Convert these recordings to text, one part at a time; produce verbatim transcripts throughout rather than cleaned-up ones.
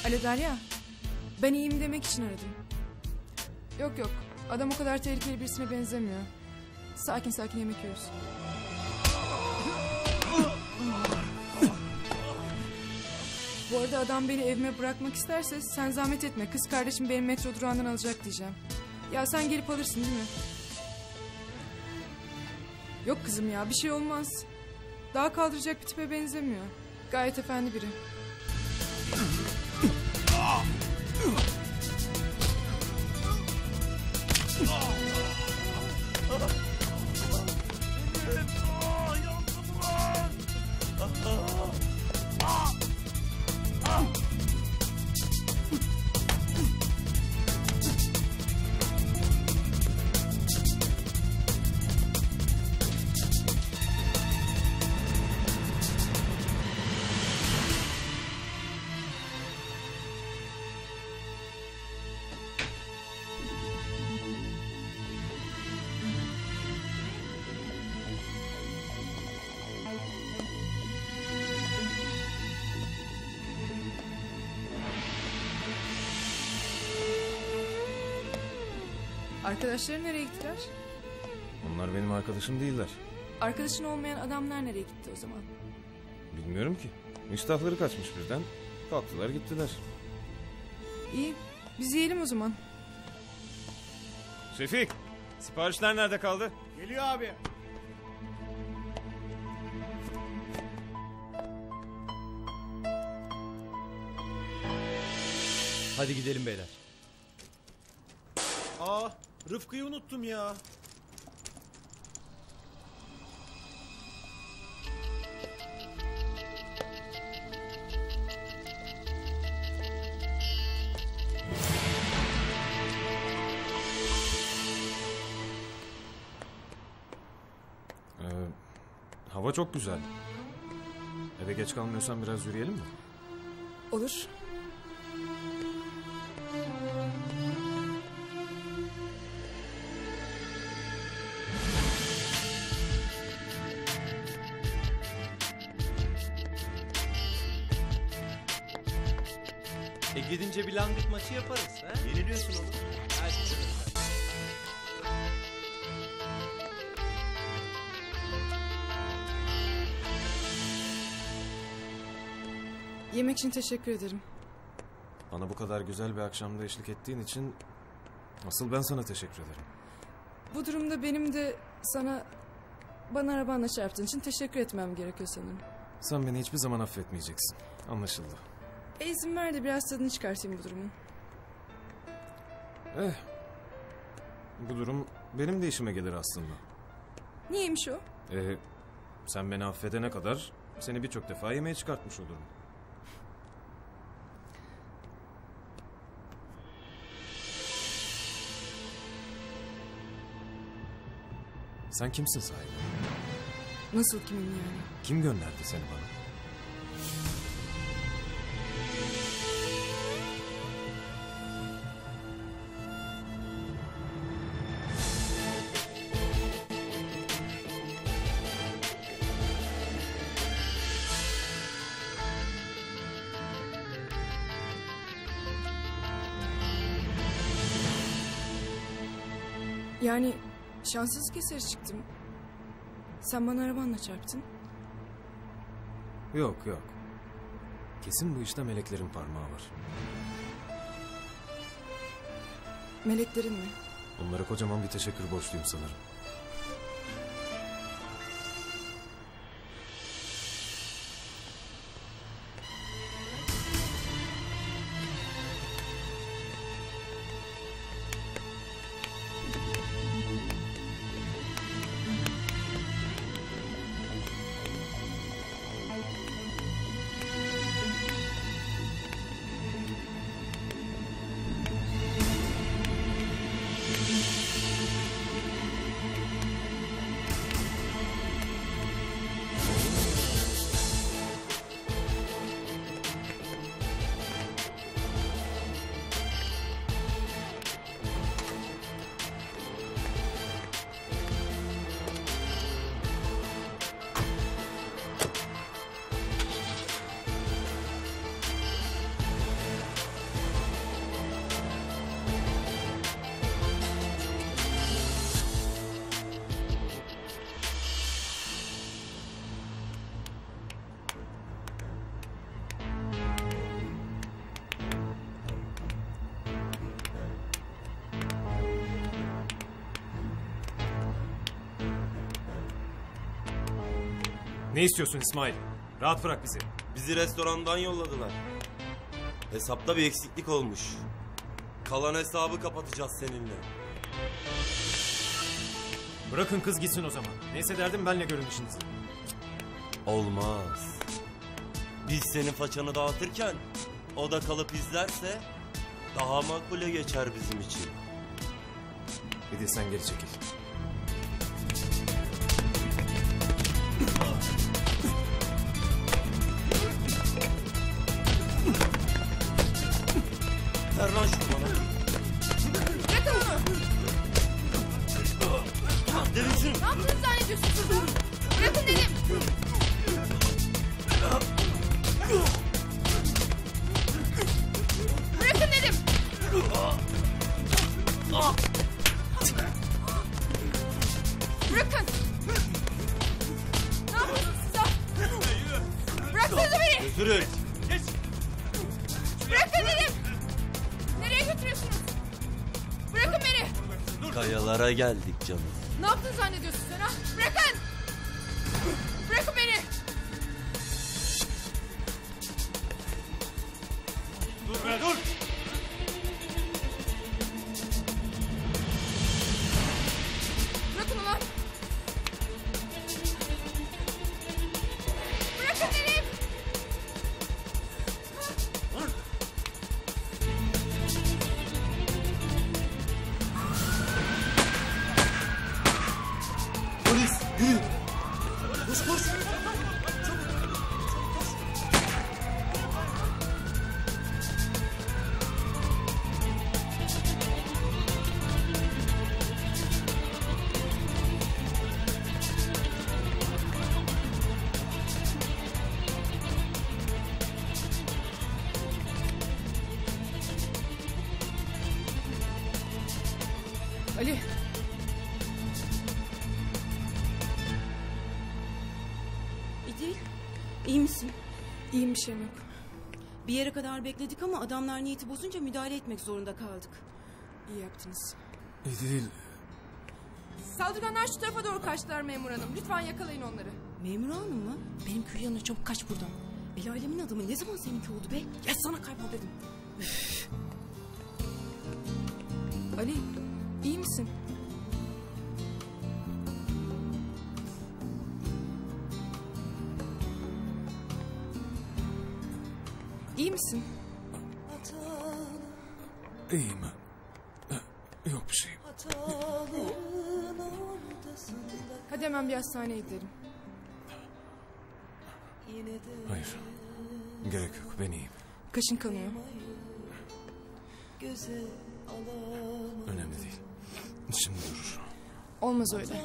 Alo Derya. Ben iyiyim demek için aradım. Yok yok. Adam o kadar tehlikeli birisine benzemiyor. Sakin sakin yemek yiyoruz. Bu arada adam beni evime bırakmak isterse sen zahmet etme. Kız kardeşim beni metro durağından alacak diyeceğim. Ya sen gelip alırsın değil mi? Yok kızım ya, bir şey olmaz. Daha kaldıracak bir tipe benzemiyor. Gayet efendi biri. Arkadaşların nereye gittiler? Onlar benim arkadaşım değiller. Arkadaşın olmayan adamlar nereye gitti o zaman? Bilmiyorum ki. İştahları kaçmış birden. Kalktılar gittiler. İyi, biz yiyelim o zaman. Şefik, siparişler nerede kaldı? Geliyor abi. Hadi gidelim beyler. Aa, Rıfkı'yı unuttum ya. Ee, hava çok güzel. Eve geç kalmıyorsan biraz yürüyelim mi? Olur. E gidince bir langırt maçı yaparız. He? Yeniliyorsun oğlum. Hadi. Yemek için teşekkür ederim. Bana bu kadar güzel bir akşamda eşlik ettiğin için asıl ben sana teşekkür ederim. Bu durumda benim de sana bana arabanla çarptığın için teşekkür etmem gerekiyor sanırım. Sen beni hiçbir zaman affetmeyeceksin. Anlaşıldı. E izin ver de biraz tadını çıkartayım bu durumun. Eh. Bu durum benim de işime gelir aslında. Niyeymiş o? Ee, sen beni affedene kadar seni birçok defa yemeğe çıkartmış olurum. Sen kimsin sahibi? Nasıl kimim yani? Kim gönderdi seni bana? Yani şanssızlık eseri çıktım. Sen bana arabanla çarptın. Yok yok. Kesin bu işte meleklerin parmağı var. Meleklerin mi? Onlara kocaman bir teşekkür borçluyum sanırım. Ne istiyorsun İsmail? Rahat bırak bizi. Bizi restorandan yolladılar. Hesapta bir eksiklik olmuş. Kalan hesabı kapatacağız seninle. Bırakın kız gitsin o zaman. Neyse derdim benle görün işinizi. Olmaz. Biz senin façanı dağıtırken o da kalıp izlerse daha makbule geçer bizim için. Bir de sen geri çekil. Ver lan şunu bana. Derin şunu. Ne yaptığını zannediyorsun siz? Bırakın dedim. Bırakın dedim. Bırakın. Ne yapıyorsun siz ya? Bıraksanıza beni. Götürün. Bırakın dedim. Nereye götürüyorsunuz? Bırakın beni. Kayalara geldik canım. Ne yaptığını zannediyorsun sen ha? Bırakın. Bırakın beni. Dur be dur. Bırakın ulan. Bırakın dedim. Polis yürü. Koş koş. Ali. İdil, iyi misin? İyiyim, bir şeyim yok. Bir yere kadar bekledik ama adamlar niyeti bozunca müdahale etmek zorunda kaldık. İyi yaptınız. Değil. Saldırganlar şu tarafa doğru kaçtılar memur hanım. Lütfen yakalayın onları. Memur hanım mı? Benim köy yanına çabuk kaç buradan. El alemin adamı ne zaman seninki oldu be? Ya sana kaybol dedim. Ali, iyi misin? İyi misin? İyiyim. Yok bir şeyim. Hadi hemen bir hastaneye gidelim. Hayır. Gerek yok, ben iyiyim. Kaşın kanıyor. Önemli değil. Şimdi durur. Olmaz öyle.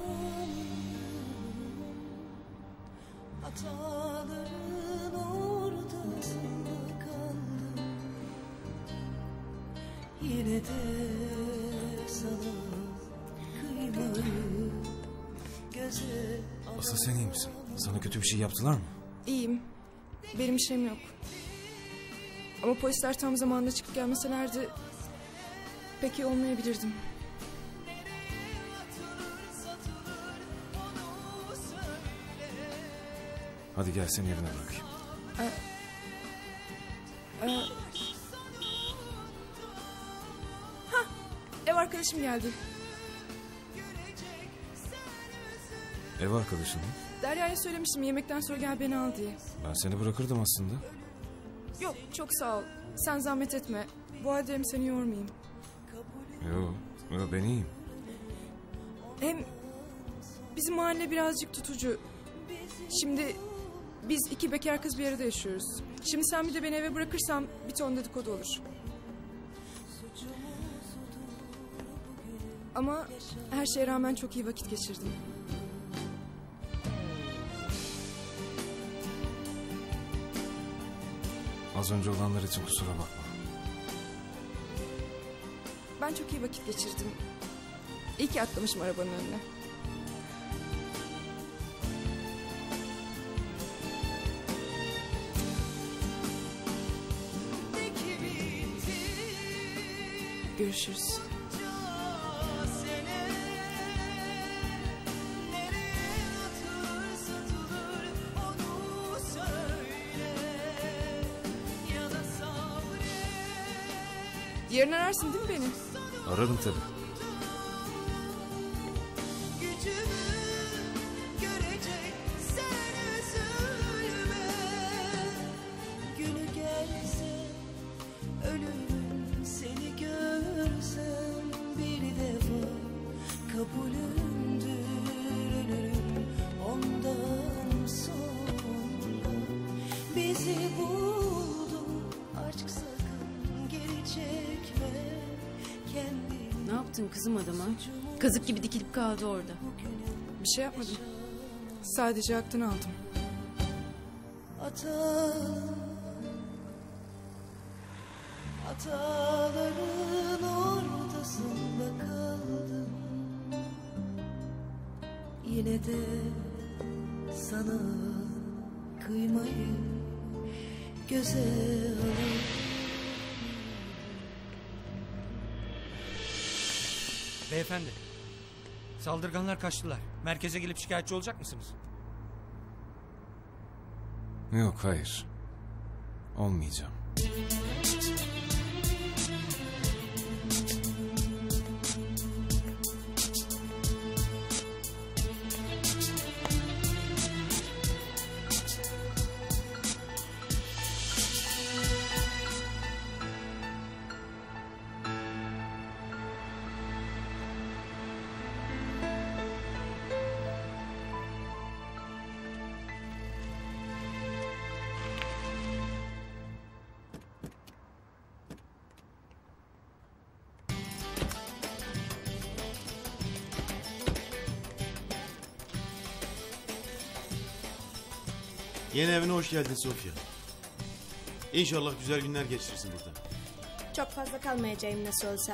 Hataların ortasında kaldım. Yine de sana kıymayı göze Asıl sen iyi misin? Sana kötü bir şey yaptılar mı? İyiyim. Benim bir şeyim yok. Ama polisler tam zamanında çıkıp gelmeselerdi pek iyi olmayabilirdim. Hadi gel seni yerine bırakayım. Ee, Hah, ev arkadaşım geldi. Ev arkadaşın mı? Derya'ya söylemiştim yemekten sonra gel beni al diye. Ben seni bırakırdım aslında. Yok, çok sağ ol. Sen zahmet etme. Bu halde hem seni yormayayım. Yok, yok ben iyiyim. Hem bizim mahalle birazcık tutucu. Şimdi biz iki bekar kız bir arada yaşıyoruz. Şimdi sen bir de beni eve bırakırsan bir ton dedikodu olur. Ama her şeye rağmen çok iyi vakit geçirdim. Az önce olanlar için kusura bakma. Ben çok iyi vakit geçirdim. İyi ki atlamışım arabanın önüne. Görüşürüz. nereye atılırsa atılır Yarın ararsın değil mi beni? Ararım tabii. Gücümü görecek sen üzülme. Günü gelse ölürüm seni görsem bir defa. Kabulümdür ölürüm ondan sonra. Bizi buldu aşk, sakın geri çekme kendini. Ne yaptın kızım adama? Kazık gibi dikilip kaldı orada. Bir şey yapmadım. Sadece aklını aldım. Ata, ataların ortasında kaldım. Yine de sana kıymayı göze alıp. Beyefendi. Saldırganlar kaçtılar. Merkeze gelip şikayetçi olacak mısınız? Yok, hayır. Olmayacağım. Yeni evine hoş geldin Sofya. İnşallah güzel günler geçirirsin burada. Çok fazla kalmayacağım nasıl olsa.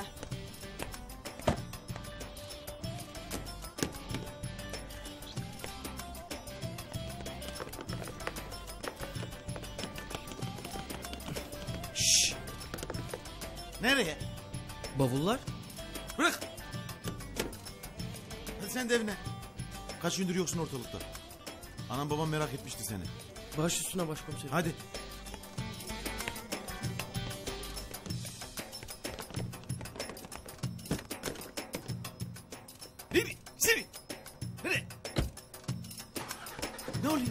Şşş. Nereye? Bavullar? Bırak. Hadi sen de evine. Kaç gündür yoksun ortalıkta. Anam babam merak etmişti seni. Baş üstüne başkomiserim. Hadi. Nereye? Seni. Nereye? Ne oluyor?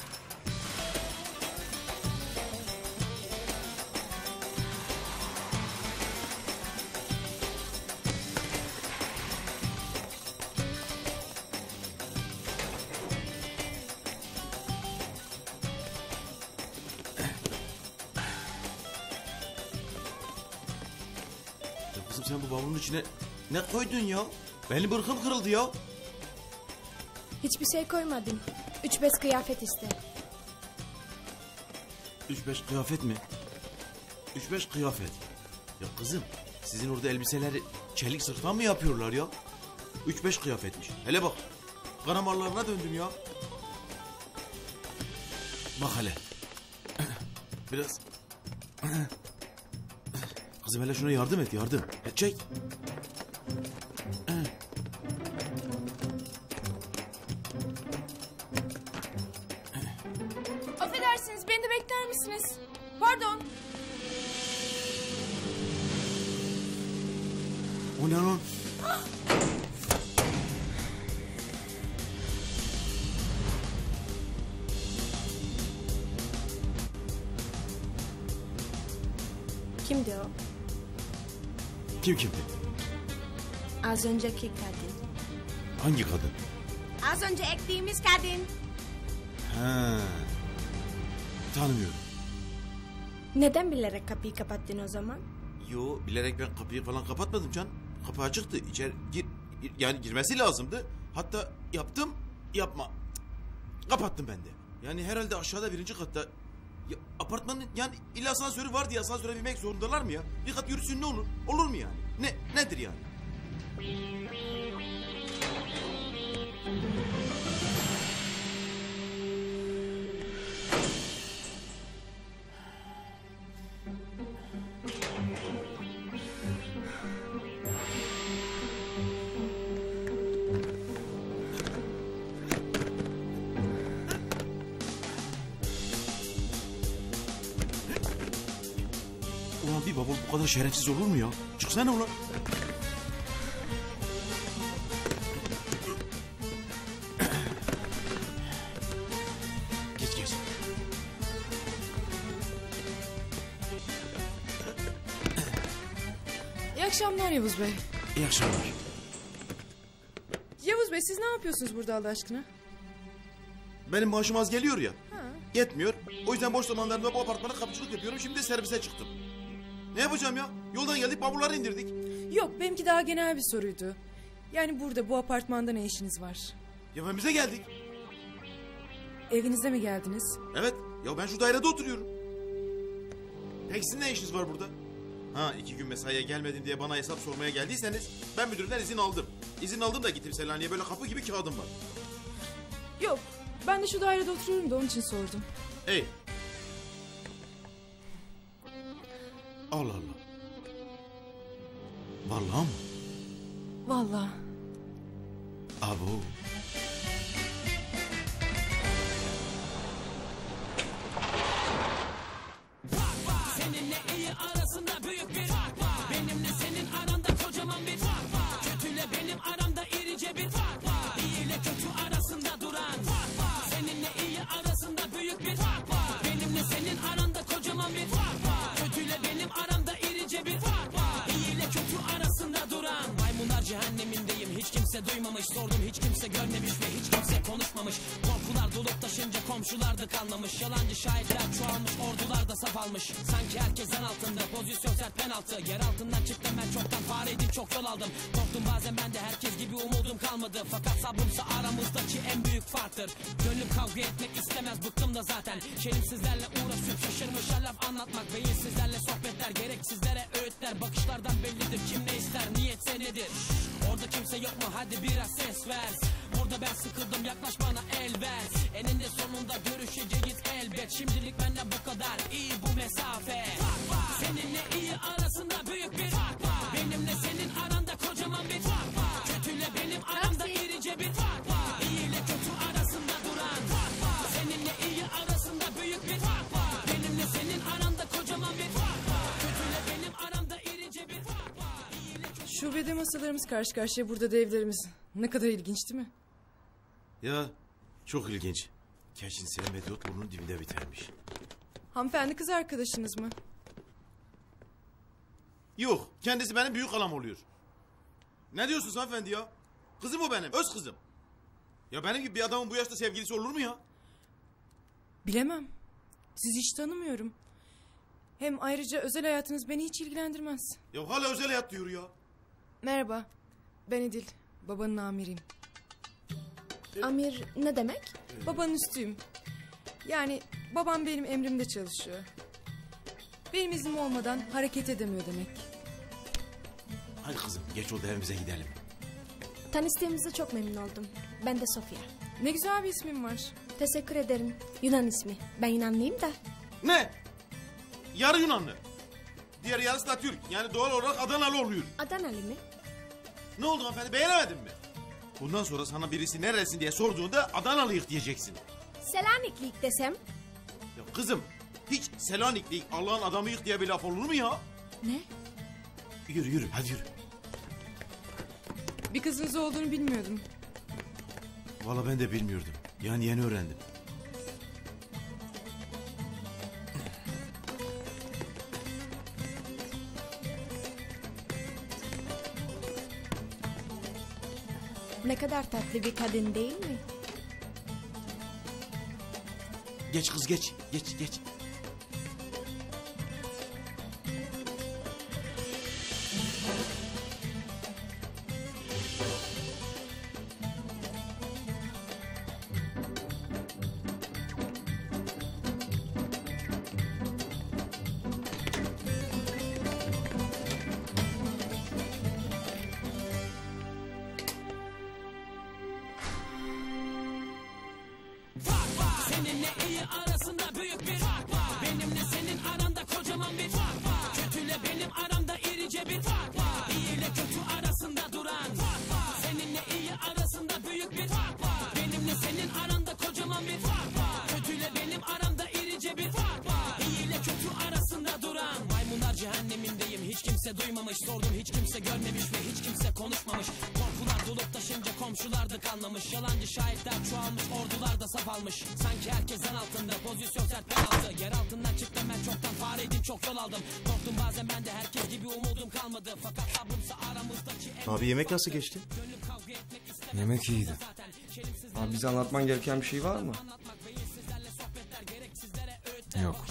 Ya kızım sen bu bavulun içine ne koydun ya? Benim bırkım kırıldı ya. Hiçbir şey koymadım. Üç beş kıyafet işte. Üç beş kıyafet mi? Üç beş kıyafet. Ya kızım sizin orada elbiseleri çelik sırttan mı yapıyorlar ya? Üç beş kıyafetmiş. Hele bak. Karamarlarına döndüm ya. Bak hele. Biraz. Kızım hele şuna yardım et, yardım. E, çek. Affedersiniz, beni de bekler misiniz? Pardon. O ne lan? Kimdi o? Kim kimdi? Az önceki kadın. Hangi kadın? Az önce ektiğimiz kadın. Ha. Tanımıyorum. Neden bilerek kapıyı kapattın o zaman? Yo, bilerek ben kapıyı falan kapatmadım can. Kapı açıktı. İçeri gir, yani girmesi lazımdı. Hatta yaptım, yapma. Cık, kapattım ben de. Yani herhalde aşağıda birinci katta. Ya, apartmanın yani illa asansörü var diye asansöre binmek zorundalar mı ya? Bir kat yürüsün ne olur? Olur mu yani? Ne nedir yani? Ulan bir bavul bu kadar şerefsiz olur mu ya? Çıksana ulan. Geç geç. İyi akşamlar Yavuz Bey. İyi akşamlar. Yavuz Bey siz ne yapıyorsunuz burada Allah aşkına? Benim maaşım az geliyor ya. Ha. Yetmiyor. O yüzden boş zamanlarımda bu apartmana kapıcılık yapıyorum. Şimdi de servise çıktım. Ne yapacağım ya? Yoldan geldik, bavulları indirdik. Yok, benimki daha genel bir soruydu. Yani burada bu apartmanda ne işiniz var? Ya evimize geldik. Evinize mi geldiniz? Evet. Ya ben şu dairede oturuyorum. Peki sizin ne işiniz var burada? Ha, iki gün mesaiye gelmedim diye bana hesap sormaya geldiyseniz ben müdürden izin aldım. İzin aldım da gittim Selanik'e, böyle kapı gibi kağıdım var. Yok, ben de şu dairede oturuyorum da onun için sordum. Ey. Allah Allah. Vallahi mı? Vallahi. Abo. Seninle iyi arasında büyük bir fark var. Benimle senin aranda kocaman bir fark var. Kötüyle benim aramda irice bir fark var. İyi ile kötü arasında duran fark var. Seninle iyi arasında büyük bir fark var. Benimle senin aranda kocaman bir fark var. Kötüyle benim aramda irice bir fark var. İyi ile kötü arasında duran. Maymunlar cehennemindeyim, hiç kimse duymamış. Sordum, hiç kimse görmemiş ve hiç kimse konuşmamış. Korkular dolup taşınca komşular da kanlamış. Yalancı şahitler çoğalmış, ordular da saf almış. Sanki herkesten altında, pozisyon sert penaltı. Yer altından çıktım ben çoktan, fareydim çok yol aldım. Korktum bazen ben de, herkes gibi umudum kalmadı. Fakat sabrımsa aramızdaki en büyük farktır. Gönlüm kavga etmek istemez, bıktım da zaten. Şerefsizlerle uğraşıp şaşırmış laf anlatmak. Beyinsizlerle sohbetler, gereksizlere öğütler. Bakışlardan bellidir kim ne ister, niyetse nedir. Orada kimse yok mu, hadi biraz ses ver. Burada ben sıkıldım, yaklaş bana el ver. Eninde sonunda görüşeceğiz elbet. Şimdilik benden bu kadar, iyi bu mesafe. Seninle iyi arasında büyük bir fark var. Benimle senin aranda kocaman bir fark var. Kötüyle benim aramda irice bir fark var. İyi ile kötü arasında duran fark var. Seninle iyi arasında büyük bir fark var. Benimle senin aranda kocaman bir fark var. Kötüyle benim aramda irice bir fark var. İyi ile kötü... Şubede masalarımız karşı karşıya, burada da evlerimiz. Ne kadar ilginç değil mi? Ya çok ilginç. Keşin sevmediği ot burnun dibinde bitermiş. Hanımefendi kız arkadaşınız mı? Yok, kendisi benim büyük halam oluyor. Ne diyorsunuz hanımefendi ya? Kızım o benim, öz kızım. Ya benim gibi bir adamın bu yaşta sevgilisi olur mu ya? Bilemem. Sizi hiç tanımıyorum. Hem ayrıca özel hayatınız beni hiç ilgilendirmez. Ya hala özel hayat diyor ya. Merhaba, ben İdil. Babanın amiriyim. Amir ne demek? Babanın üstüyüm. Yani babam benim emrimde çalışıyor. Benim iznim olmadan hareket edemiyor demek. Hadi kızım, geç oldu, evimize gidelim. Tanıştığımıza çok memnun oldum. Ben de Sofya. Ne güzel bir ismin var. Teşekkür ederim. Yunan ismi. Ben Yunanlıyım da. Ne? Yarı Yunanlı. Diğer yarısı da Türk. Yani doğal olarak Adanalı oluyor. Adanalı mı? Ne oldu hanımefendi, beğenemedin mi? Bundan sonra sana birisi neresin diye sorduğunda Adanalıyık diyeceksin. Selaniklik desem? Ya kızım, hiç Selanikli Allah'ın adamıyık diye bir laf olur mu ya? Ne? Yürü yürü, hadi yürü. Bir kızınız olduğunu bilmiyordum. Vallahi ben de bilmiyordum. Yani yeni öğrendim. Ne kadar tatlı bir kadın değil mi? Geç kız geç, geç geç. Seninle iyi arasında büyük bir fark kimse duymamış. Sordum hiç kimse görmemiş ve hiç kimse konuşmamış. Korkular dolup taşınca komşular da kanlamış. Yalancı şahitler çoğalmış, ordular da saf almış. Sanki herkesten altında, pozisyon sert penaltı. Yer altından çıktım ben çoktan, fareydim çok yol aldım. Korktum bazen ben de, herkes gibi umudum kalmadı. Fakat sabrımsa aramızdaki en... Abi yemek nasıl geçti? Yemek iyiydi. Abi bize anlatman gereken bir şey var mı? Yok.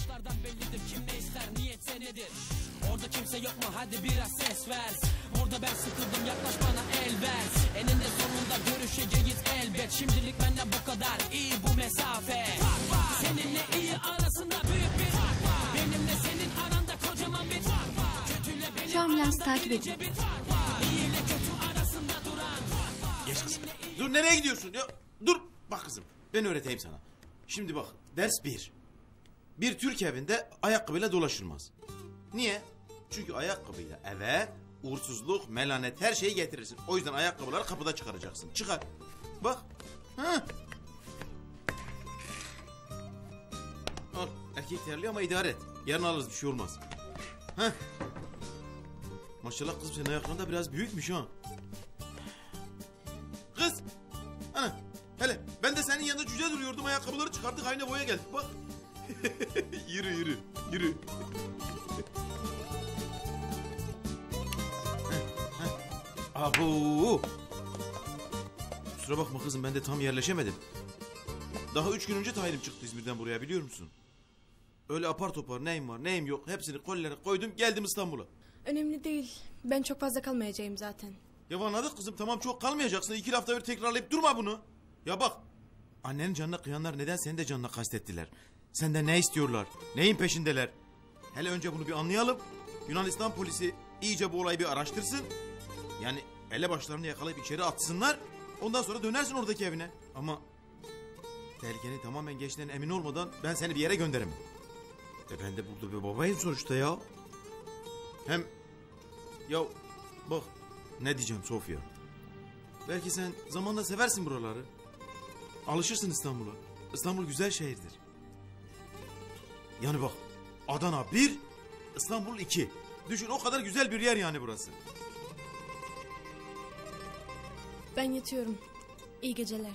Orada kimse yok mu? Hadi biraz ses ver. Orada ben sıkıldım, yaklaş bana el ver. Eninde sonunda görüşeceğiz elbet. Şimdilik benden bu kadar, iyi bu mesafe. Seninle iyi arasında büyük bir fark var. Benimle senin aranda kocaman bir fark var. Kötüyle benim şu ambulansı takip edin. İyi ile kötü arasında duran fark var. Geç kızım. Dur, nereye gidiyorsun? Ya, dur. Bak kızım, ben öğreteyim sana. Şimdi bak, ders bir. Bir Türk evinde ayakkabıyla dolaşılmaz. Niye? Çünkü ayakkabıyla eve uğursuzluk, melanet, her şeyi getirirsin. O yüzden ayakkabıları kapıda çıkaracaksın. Çıkar. Bak. Ha. Al. Erkek terliyor ama idare et. Yarın alırız, bir şey olmaz. Ha. Maşallah kızım, senin ayakların da biraz büyükmüş ha. Kız. Ana. Hele ben de senin yanında cüce duruyordum. Ayakkabıları çıkarttık, aynı boya geldik bak. Yürü yürü. Yürü. Abo. Kusura bakma kızım, ben de tam yerleşemedim. Daha üç gün önce tayinim çıktı İzmir'den buraya, biliyor musun? Öyle apar topar neyim var neyim yok hepsini kollere koydum, geldim İstanbul'a. Önemli değil. Ben çok fazla kalmayacağım zaten. Ya anladık kızım, tamam çok kalmayacaksın. İki hafta bir tekrarlayıp durma bunu. Ya bak, annenin canına kıyanlar neden senin de canına kastettiler? Senden ne istiyorlar? Neyin peşindeler? Hele önce bunu bir anlayalım. Yunanistan polisi iyice bu olayı bir araştırsın. Yani elebaşlarını yakalayıp içeri atsınlar. Ondan sonra dönersin oradaki evine. Ama tehlikenin tamamen geçtiğinden emin olmadan ben seni bir yere gönderemem. E ben de burada bir babayım sonuçta ya. Hem ya bak, ne diyeceğim Sofya. Belki sen zamanla seversin buraları. Alışırsın İstanbul'a. İstanbul güzel şehirdir. Yani bak, Adana bir, İstanbul iki. Düşün, o kadar güzel bir yer yani burası. Ben yatıyorum. İyi geceler.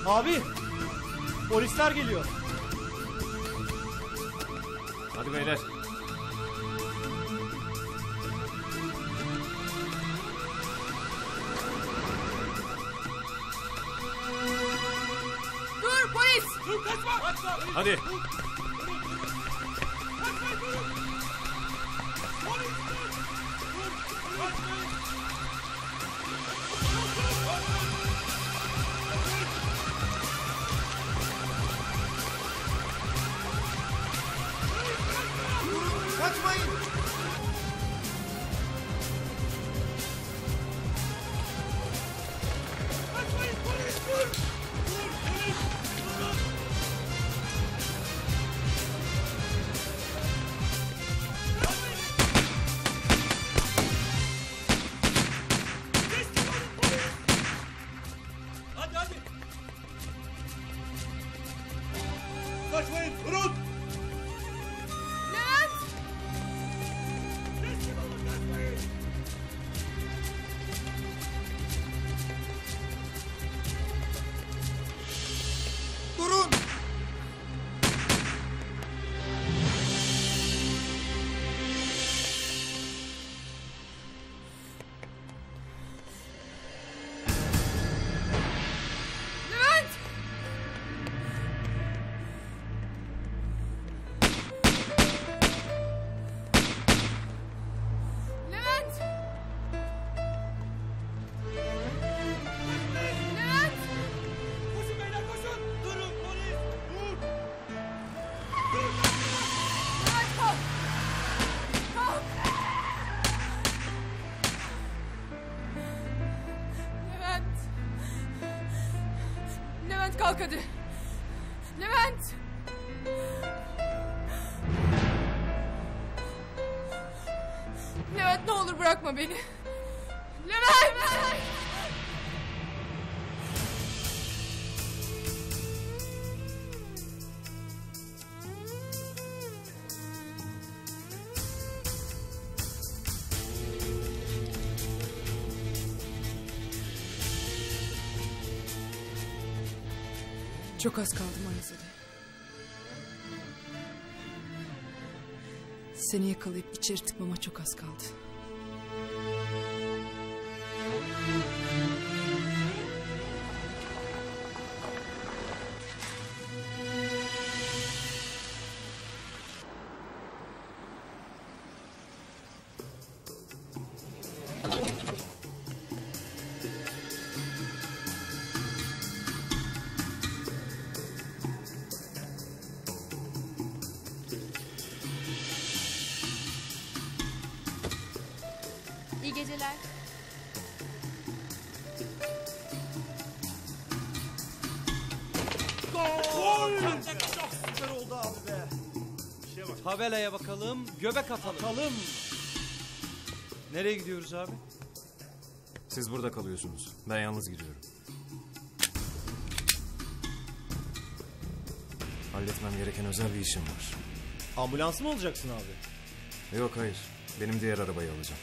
Abi! Polisler geliyor. Hadi beyler. Dur polis! Dur kaçma! Kaçma! Hadi. Kaçmayın! Kaçmayın polis! Dur! Dur polis! Dur! Teslim olun polis! Hadi hadi! Kaçmayın! Durun! Levent! Teslim olun kaçmayın! Durun! Levent! Levent! Levent! Koşun beyler koşun! Durun polis! Dur! Levent kalk! Kalk! Levent! Levent kalk hadi! Levent! Levent ne olur bırakma beni! Levent! Çok az kaldı Manizade. Seni yakalayıp içeri tıkmama çok az kaldı. İyi geceler. Gol! Çok süper oldu abi be. Tabelaya bakalım, göbek atalım. Atalım. Nereye gidiyoruz abi? Siz burada kalıyorsunuz. Ben yalnız gidiyorum. Halletmem gereken özel bir işim var. Ambulans mı olacaksın abi? Yok hayır. Benim diğer arabayı alacağım.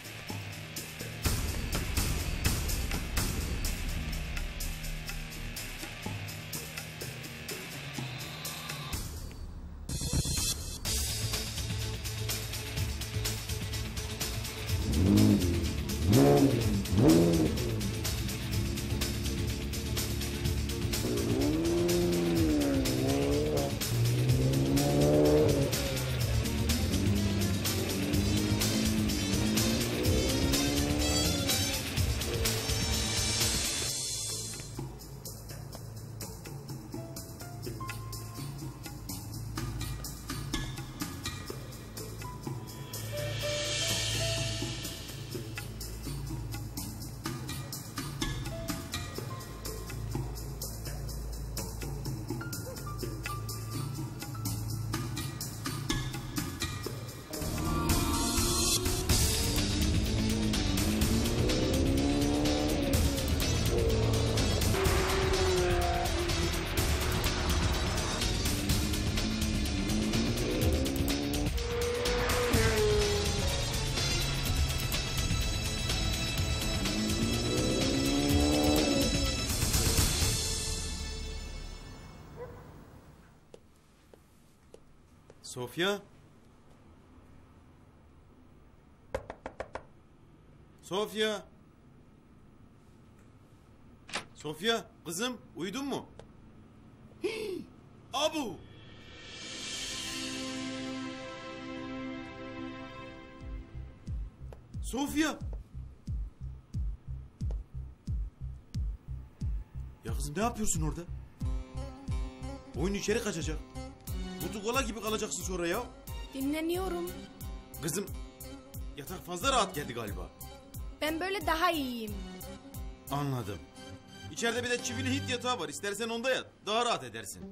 Sofya? Sofya? Sofya, kızım uyudun mu? Hii, abu! Sofya! Ya kızım ne yapıyorsun orada? Oyun içeri kaçacak. Kutu kola gibi kalacaksın sonra ya. Dinleniyorum. Kızım yatak fazla rahat geldi galiba. Ben böyle daha iyiyim. Anladım. İçeride bir de çivili hit yatağı var. İstersen onda yat. Daha rahat edersin.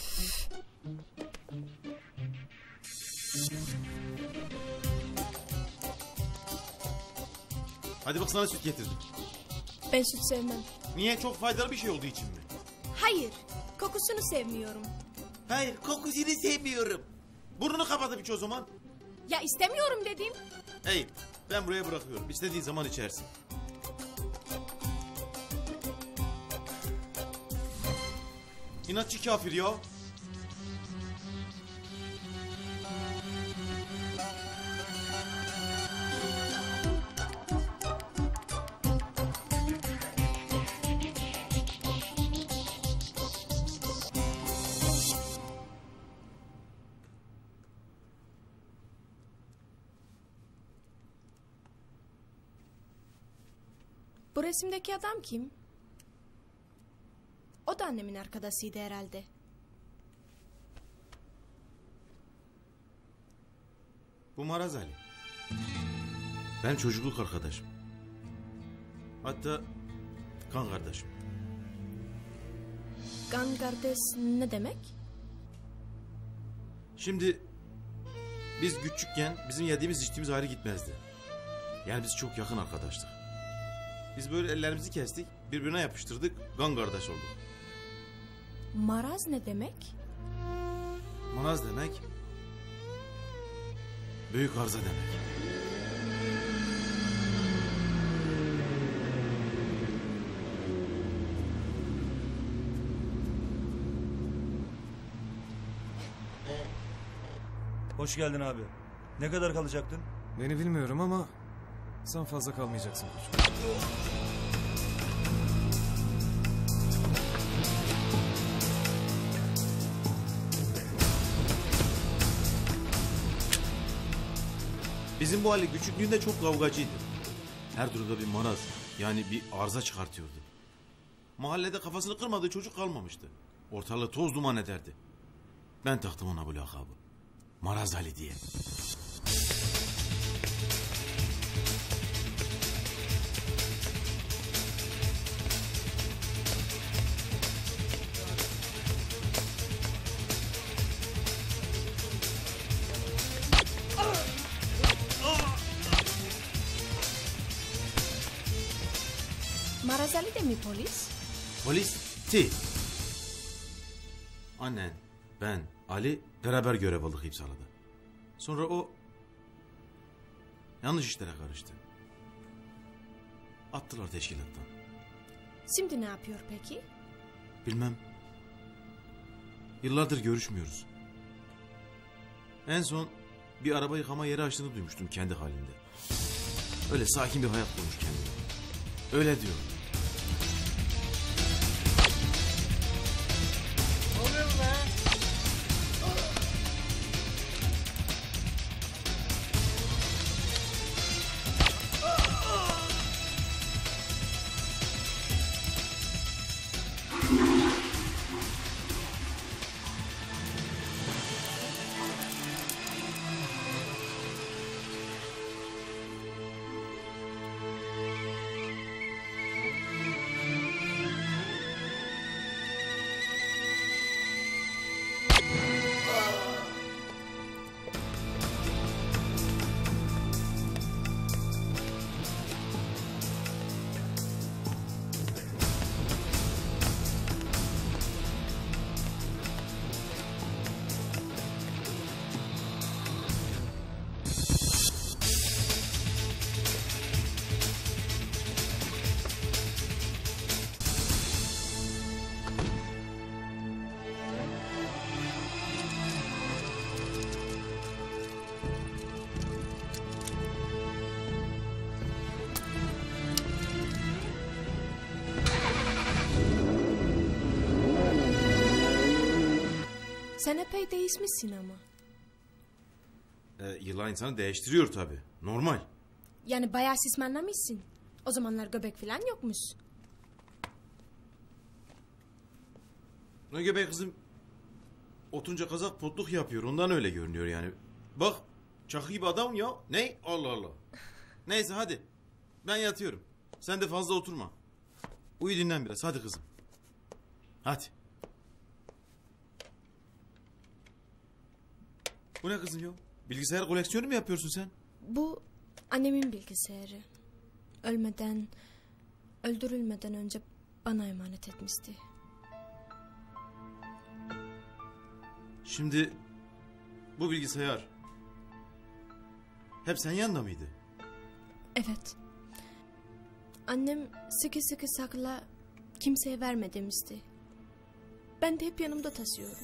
Hadi bak sana süt getirdim. Ben süt sevmem. Niye? Çok faydalı bir şey olduğu için mi? Hayır. Kokusunu sevmiyorum. Hayır, kokusunu sevmiyorum. Burnunu kapatıp iç o zaman. Ya istemiyorum dedim. Hey, ben buraya bırakıyorum. İstediğin zaman içersin. İnatçı kafir ya. Bu resimdeki adam kim? O da annemin arkadaşıydı herhalde. Bu Maraz Ali. Ben çocukluk arkadaşım. Hatta kan kardeşim. Kan kardeş ne demek? Şimdi biz küçükken bizim yediğimiz içtiğimiz ayrı gitmezdi. Yani biz çok yakın arkadaştık. Biz böyle ellerimizi kestik, birbirine yapıştırdık, kan kardeş olduk. Maraz ne demek? Maraz demek, büyük arıza demek. Hoş geldin abi. Ne kadar kalacaktın? Beni bilmiyorum ama sen fazla kalmayacaksın koçum. Bizim bu Ali küçüklüğünde çok kavgacıydı. Her durumda bir maraz, yani bir arıza çıkartıyordu. Mahallede kafasını kırmadığı çocuk kalmamıştı. Ortalığı toz duman ederdi. Ben taktım ona bu lakabı. Maraz Ali diye. Maraz Ali de mi polis? Polis değil. Annen, ben, Ali beraber görev aldık İpsala'da. Sonra o yanlış işlere karıştı. Attılar teşkilattan. Şimdi ne yapıyor peki? Bilmem. Yıllardır görüşmüyoruz. En son bir araba yıkama yeri açtığını duymuştum kendi halinde. Öyle sakin bir hayat kurmuş kendine. Öyle diyor. Ne oluyor be? Sen epey değişmişsin ama. Ee, yıllar insanı değiştiriyor tabii. Normal. Yani bayağı sismanlamışsın. O zamanlar göbek falan yokmuş. Ne göbek kızım? Otunca kazak potluk yapıyor. Ondan öyle görünüyor yani. Bak çakı gibi adam ya. Ne? Allah Allah. Neyse hadi. Ben yatıyorum. Sen de fazla oturma. Uyu dinlen biraz. Hadi kızım. Hadi. Bu ne kızım ya? Bilgisayar koleksiyonu mu yapıyorsun sen? Bu annemin bilgisayarı. Ölmeden, öldürülmeden önce bana emanet etmişti. Şimdi bu bilgisayar hep senin yanında mıydı? Evet. Annem sıkı sıkı sakla, kimseye verme demişti. Ben de hep yanımda taşıyorum.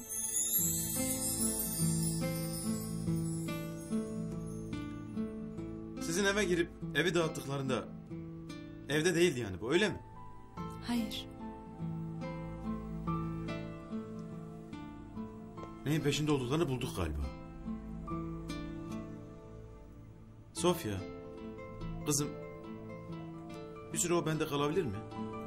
Sizin eve girip evi dağıttıklarında evde değildi yani bu, öyle mi? Hayır. Neyin peşinde olduklarını bulduk galiba. Sofya, kızım, bir süre o bende kalabilir mi?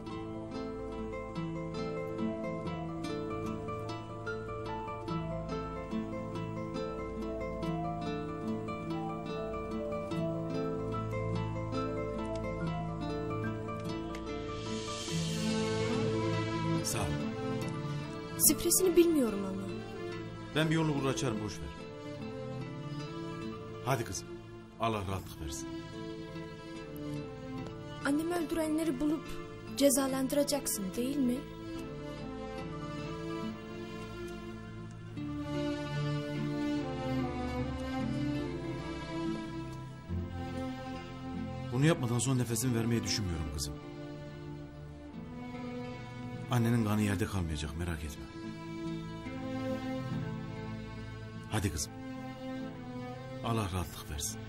Sağ ol. Şifresini bilmiyorum ama. Ben bir yolunu bulur açarım, boş ver. Hadi kızım. Allah rahatlık versin. Annemi öldürenleri bulup cezalandıracaksın değil mi? Bunu yapmadan son nefesimi vermeyi düşünmüyorum kızım. Annenin kanı yerde kalmayacak, merak etme. Hadi kızım. Allah rahatlık versin.